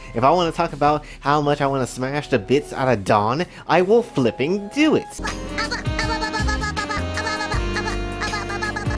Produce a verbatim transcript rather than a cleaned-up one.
If I want to talk about how much I want to smash the bits out of Dawn, I will flipping do it.